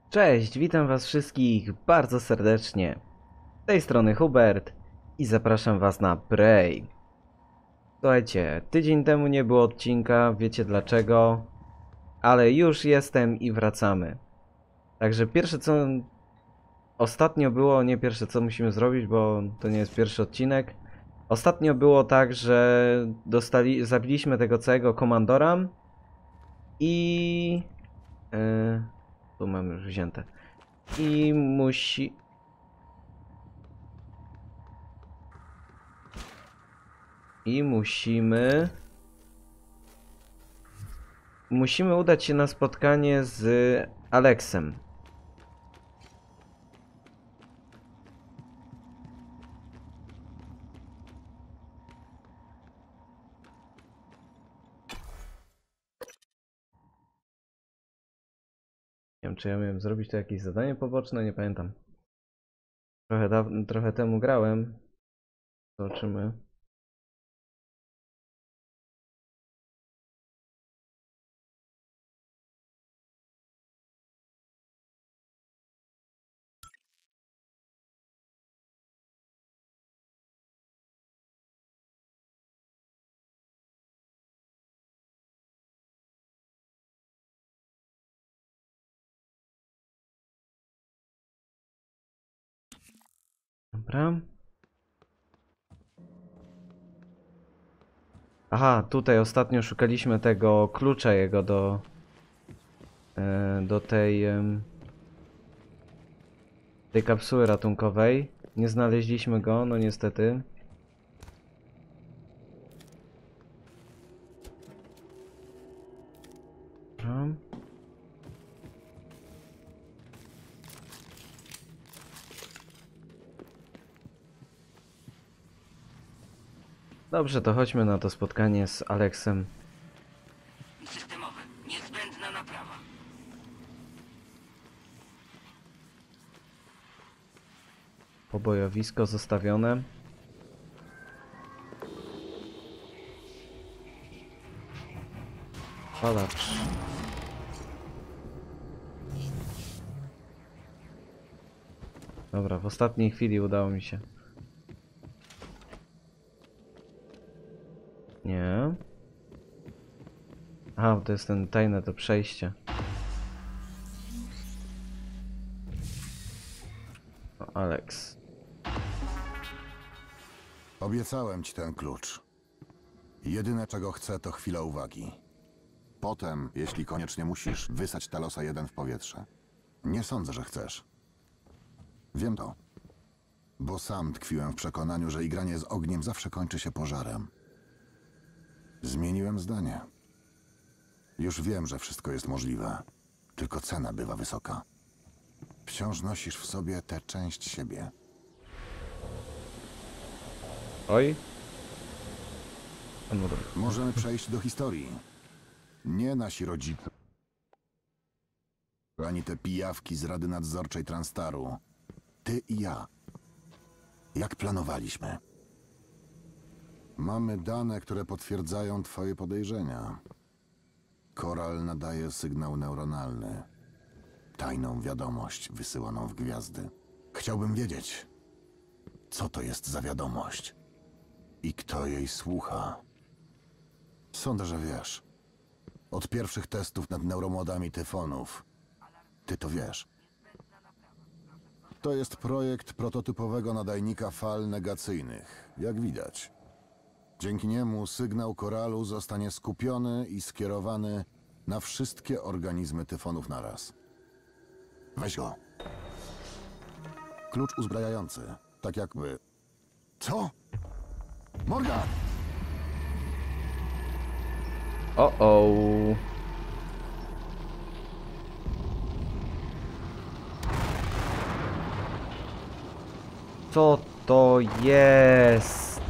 Cześć, witam was wszystkich bardzo serdecznie. Z tej strony Hubert i zapraszam was na Prey. Słuchajcie, tydzień temu nie było odcinka, wiecie dlaczego, ale już jestem i wracamy. Także pierwsze co ostatnio było, nie pierwsze co musimy zrobić, bo to nie jest pierwszy odcinek. Ostatnio było tak, że zabiliśmy tego całego komandora i... tu mamy już wzięte. I musimy udać się na spotkanie z Alexem. Nie wiem, czy ja miałem zrobić to jakieś zadanie poboczne, nie pamiętam. Trochę temu grałem. Zobaczymy. Dobra. Aha, tutaj ostatnio szukaliśmy tego klucza jego do tej kapsuły ratunkowej. Nie znaleźliśmy go, no niestety. Dobra. Dobrze, to chodźmy na to spotkanie z Alexem. Systemowe. Niezbędna naprawa. Pobojowisko zostawione. Palacz. Dobra, w ostatniej chwili udało mi się. Nie. Aha, to jest ten tajne to przejście. O, Alex. Obiecałem ci ten klucz. Jedyne czego chcę to chwila uwagi. Potem, jeśli koniecznie musisz, wysać Talosa 1 w powietrze. Nie sądzę, że chcesz. Wiem to. Bo sam tkwiłem w przekonaniu, że igranie z ogniem zawsze kończy się pożarem. Zmieniłem zdanie. Już wiem, że wszystko jest możliwe. Tylko cena bywa wysoka. Wciąż nosisz w sobie tę część siebie. Oj. Możemy przejść do historii. Nie nasi rodzice, ani te pijawki z Rady Nadzorczej Transtaru. Ty i ja. Jak planowaliśmy. Mamy dane, które potwierdzają twoje podejrzenia. Koral nadaje sygnał neuronalny. Tajną wiadomość wysyłaną w gwiazdy. Chciałbym wiedzieć, co to jest za wiadomość i kto jej słucha. Sądzę, że wiesz. Od pierwszych testów nad neuromodami tyfonów. Ty to wiesz. To jest projekt prototypowego nadajnika fal negacyjnych, jak widać. Dzięki niemu sygnał koralu zostanie skupiony i skierowany na wszystkie organizmy tyfonów naraz. Weź go. Klucz uzbrajający, tak jakby... Co? Morgan! O. Co to jest?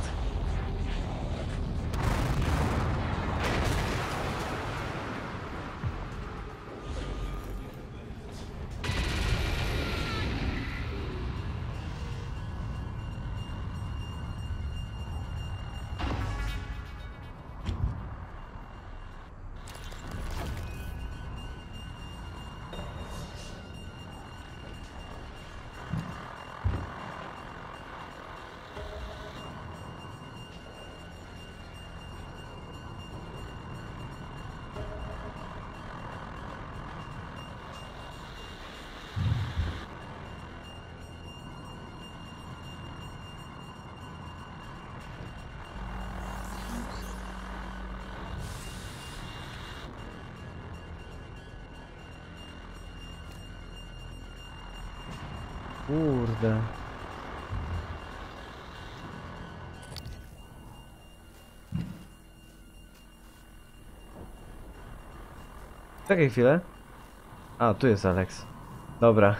Kurde. Czekaj chwilę. A, tu jest Alex. Dobra.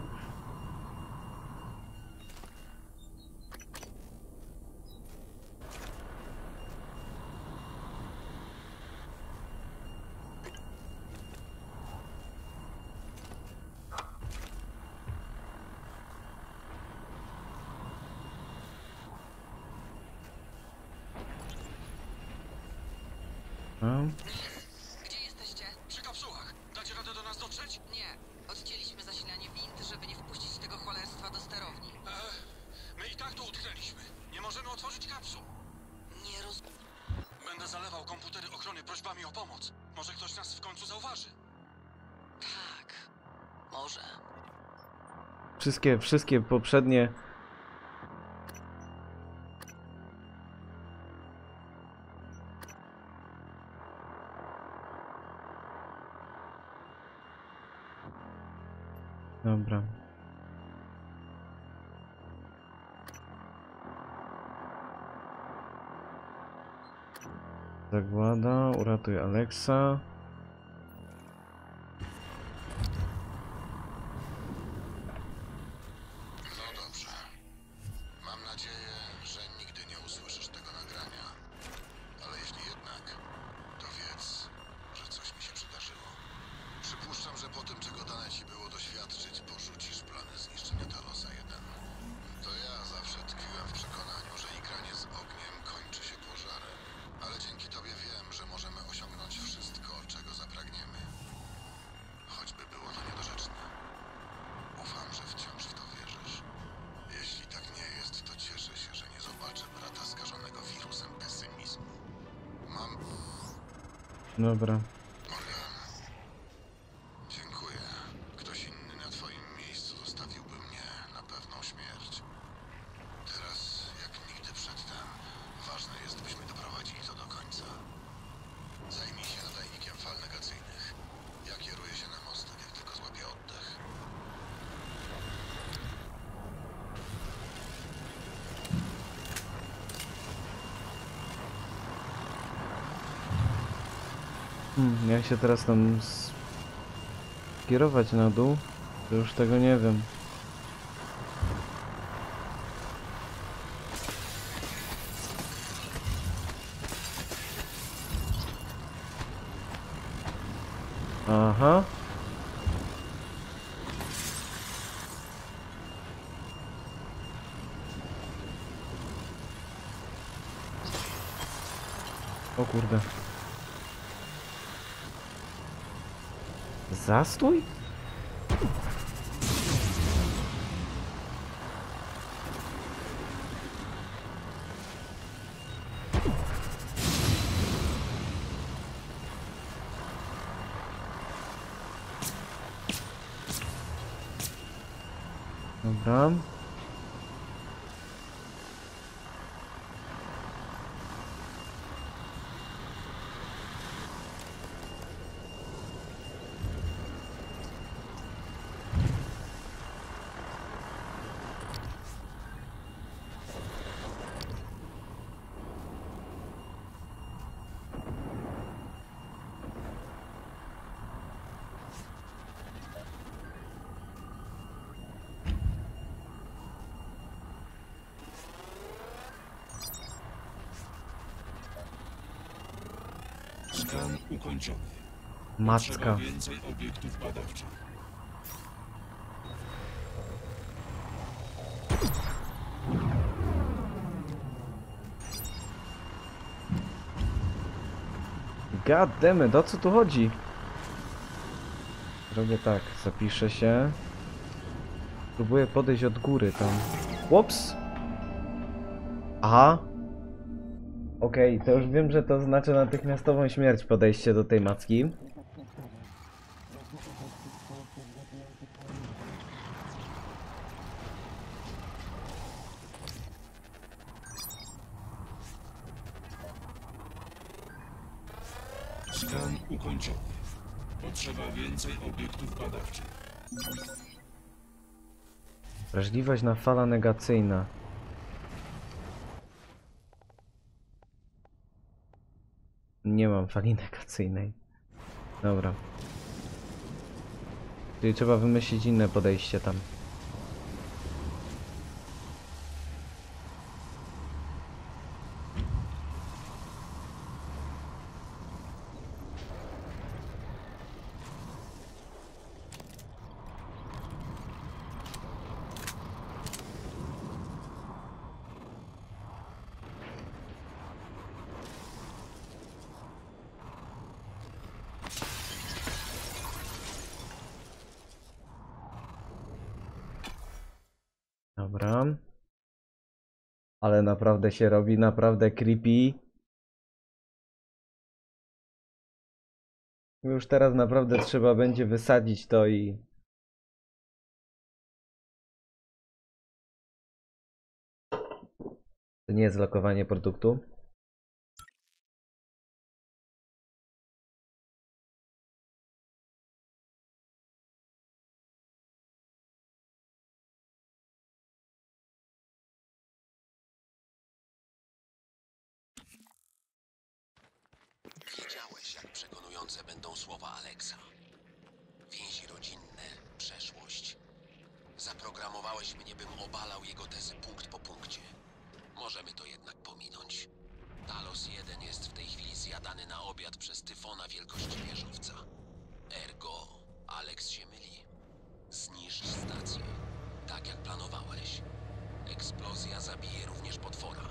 No. Gdzie jesteście? Przy kapsułach. Dacie radę do nas dotrzeć? Nie. Odcięliśmy zasilanie wind, żeby nie wpuścić tego cholerstwa do sterowni. My i tak tu utknęliśmy. Nie możemy otworzyć kapsuł. Nie roz... Będę zalewał komputery ochrony prośbami o pomoc. Może ktoś nas w końcu zauważy. Tak. Może. Wszystkie poprzednie. Dobra. Zagłada, uratuj Alexa. No dobrze. Mam nadzieję, że nigdy nie usłyszysz tego nagrania. Ale jeśli jednak, to wiedz, że coś mi się przydarzyło. Przypuszczam, że po tym, czego dane ci było doświadczyć, porzucisz plany zniszczenia Talosa 1. To ja zawsze tkwiłem w przekonaniu, że igranie z ogniem kończy się pożarem. Ale dzięki tobie wiem, że możemy osiągnąć wszystko, czego zapragniemy. Choćby było to niedorzeczne. Ufam, że wciąż w to wierzysz. Jeśli tak nie jest, to cieszę się, że nie zobaczę brata skażonego wirusem pesymizmu. Mam... Dobra. Morgan. Dziękuję. Ktoś inny na twoim miejscu zostawiłby mnie na pewną śmierć. Teraz, jak nigdy przedtem, ważne jest, byśmy doprowadzili to do końca. Zajmij się nadajnikiem fal negacyjnych. Ja kieruję się na mostek, jak tylko złapię oddech. Jak się teraz tam skierować na dół? To już tego nie wiem. Aha. O kurde. Zastój? Dobra. Skan ukończony. Macka. Trzeba więcej obiektów badawczych. God damn it, o co tu chodzi? Zrobię tak, zapiszę się. Próbuję podejść od góry tam. Ups! Aha! Okej, to już wiem, że to znaczy natychmiastową śmierć podejście do tej macki. Skan ukończony. Potrzeba więcej obiektów badawczych. Wrażliwość na fala negacyjna. Nie mam fali negacyjnej. Dobra. Czyli trzeba wymyślić inne podejście tam. Dobra. Ale naprawdę się robi naprawdę creepy. Już teraz naprawdę trzeba będzie wysadzić to i... To nie jest lokowanie produktu. Wiedziałeś, jak przekonujące będą słowa Alexa. Więzi rodzinne, przeszłość. Zaprogramowałeś mnie, bym obalał jego tezy punkt po punkcie. Możemy to jednak pominąć. Talos 1 jest w tej chwili zjadany na obiad przez tyfona wielkości wieżowca. Ergo, Alex się myli. Zniszcz stację, tak jak planowałeś. Eksplozja zabije również potwora.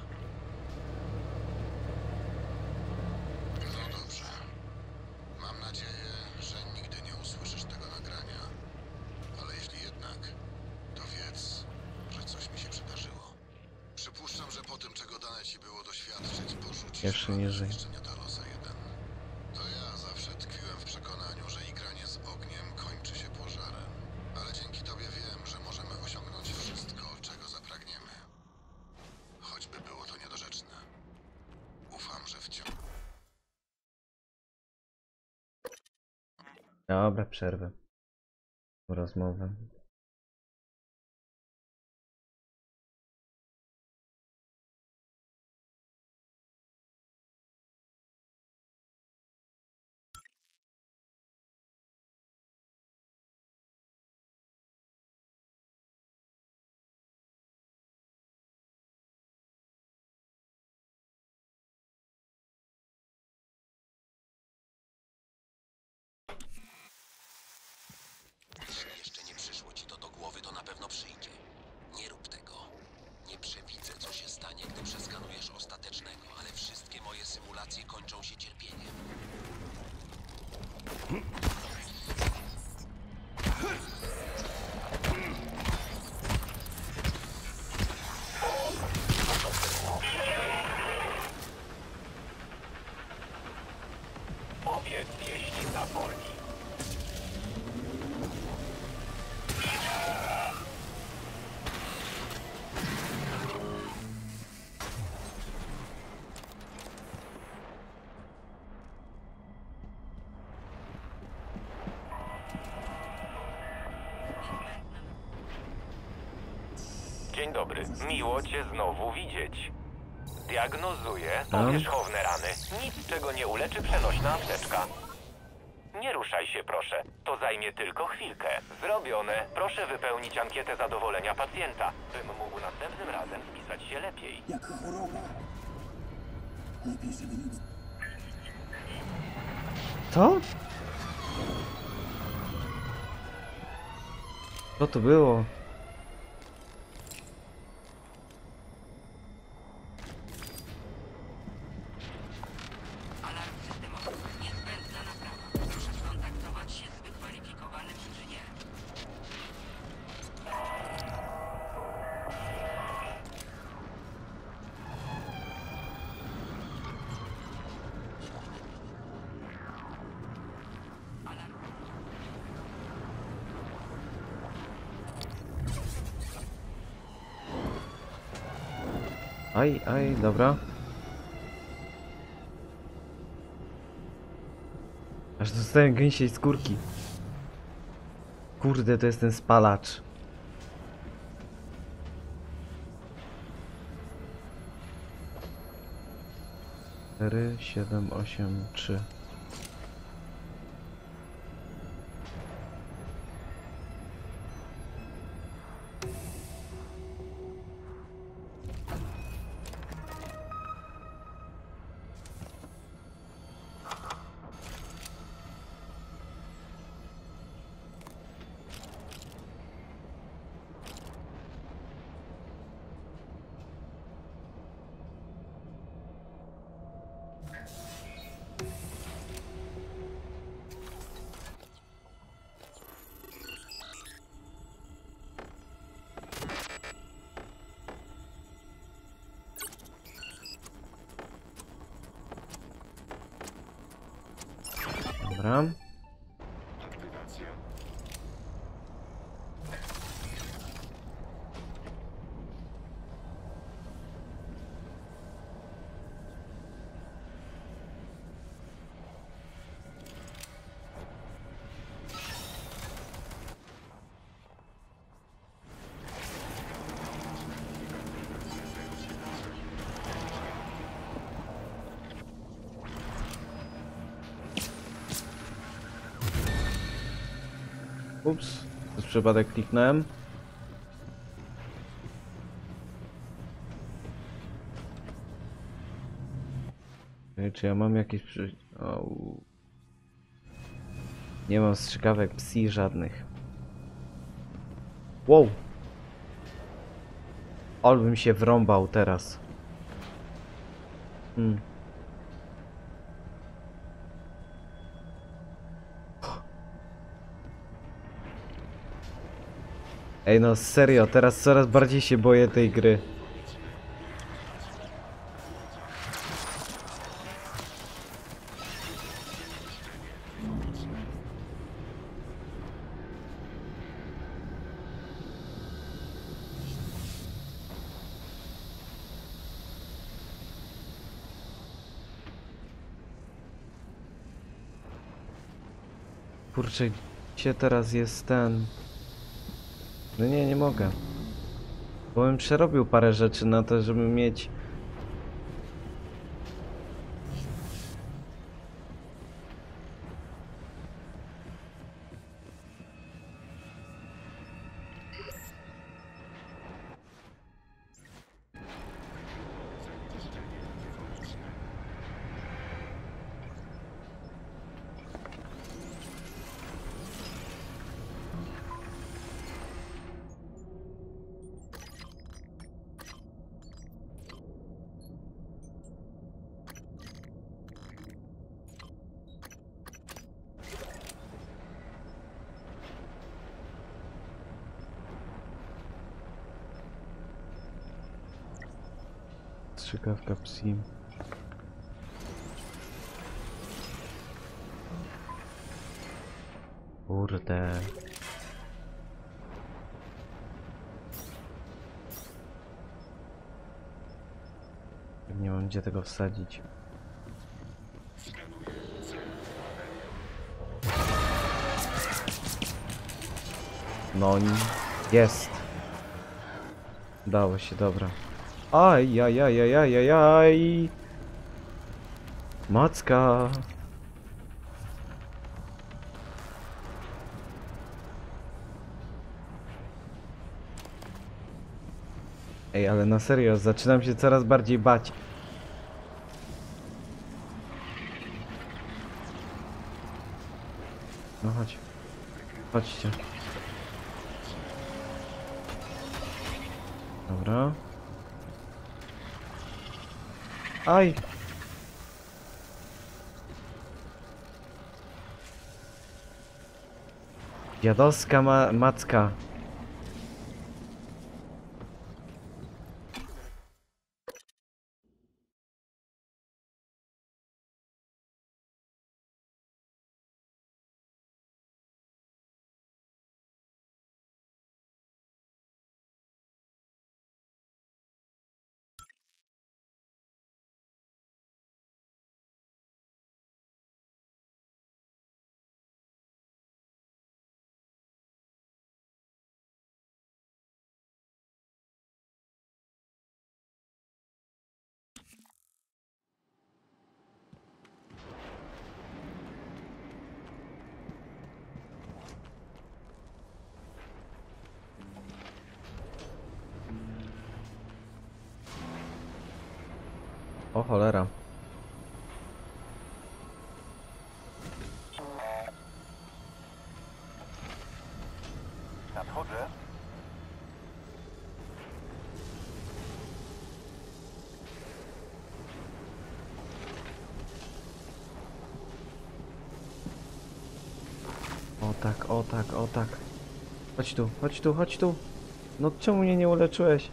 No dobrze. Mam nadzieję, że nigdy nie usłyszysz tego nagrania. Ale jeśli jednak, to wiedz, że coś mi się przydarzyło. Przypuszczam, że po tym, czego dane ci było doświadczyć, porzucisz Jeszcze plan niżej. zniszczenia Talosa 1. To ja zawsze tkwiłem w przekonaniu, że igranie z ogniem kończy się pożarem. Ale dzięki tobie wiem, że możemy osiągnąć wszystko, czego zapragniemy. Choćby było to niedorzeczne. Ufam, że wciąż... Dobra, przerwę. Rozmowę. Jeśli jeszcze nie przyszło ci to do głowy, to na pewno przyjdzie. Nie rób tego. Nie przewidzę, co się stanie, gdy przeskanujesz ostatecznego, ale wszystkie moje symulacje kończą się cierpieniem. Dzień dobry. Miło cię znowu widzieć. Diagnozuję No. powierzchowne rany. Nic, czego nie uleczy przenośna apteczka. Nie ruszaj się, proszę. To zajmie tylko chwilkę. Zrobione. Proszę wypełnić ankietę zadowolenia pacjenta, bym mógł następnym razem spisać się lepiej. Jak choroba. Lepiej sobie nic. Co? Co to było? Alarm systemowy. Niezbędna naprawa. Proszę skontaktować się z wykwalifikowanym inżynierem. Alarm. Aj, dobra. Aż dostałem gęsiej skórki. Kurde, to jest ten spalacz. 4, 7, 8, 3. Dobra. Ups, przez przypadek kliknąłem. Czy ja mam jakieś nie mam strzykawek psi żadnych. Wow! Ale bym się wrąbał teraz. Ej no serio, teraz coraz bardziej się boję tej gry. Kurczę, gdzie teraz jest ten... No nie, nie mogę. Bo bym przerobił parę rzeczy na to, żeby mieć... Strzykawka psi. Kurde. Nie mam gdzie tego wsadzić. No jest. Dało się, dobra. Aj, aj, aj, aj, aj, aj, aj. Macka. Ej, ale na serio, zaczynam się coraz bardziej bać. No chodź. Chodźcie. Dobra. Aj! Dziadowska macka. O cholera. Nadchodzę. O tak, o tak, o tak. Chodź tu, chodź tu, chodź tu. No czemu mnie nie uleczyłeś?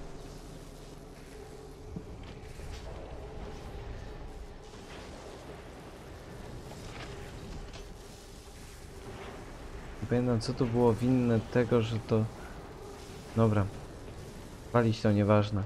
Nie pamiętam, co tu było winne tego, że to... Dobra. Palić to nieważne.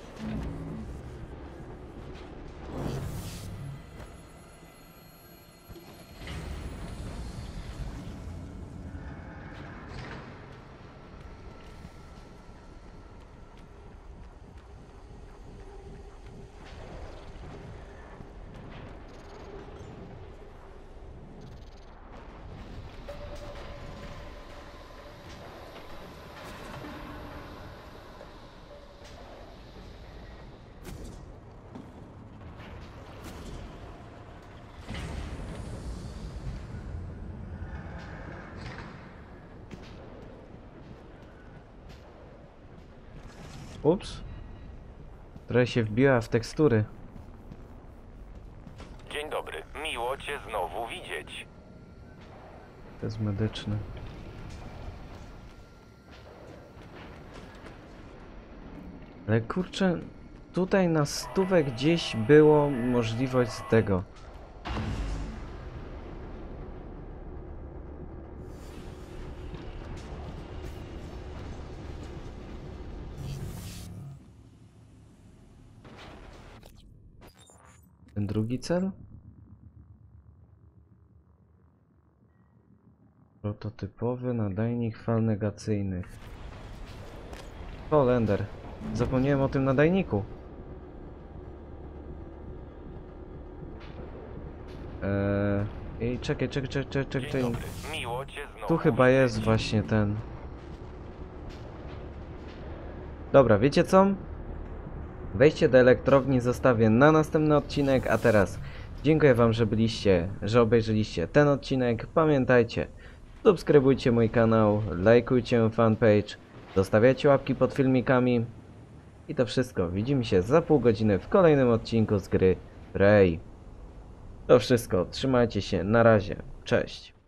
Ups. Trochę się wbiła w tekstury. Dzień dobry. Miło cię znowu widzieć. To jest medyczny. Ale kurczę, tutaj na stówę gdzieś było możliwość z tego. Ten drugi cel? Prototypowy nadajnik fal negacyjnych. O, Lender. Zapomniałem o tym nadajniku. Ej, czekaj. Dzień dobry. Miło cię znowu Tu chyba jest widzieć. właśnie ten. Dobra, wiecie co? Wejście do elektrowni zostawię na następny odcinek, a teraz dziękuję wam, że obejrzeliście ten odcinek. Pamiętajcie, subskrybujcie mój kanał, lajkujcie fanpage, zostawiajcie łapki pod filmikami. I to wszystko. Widzimy się za pół godziny w kolejnym odcinku z gry Prey. To wszystko. Trzymajcie się. Na razie. Cześć.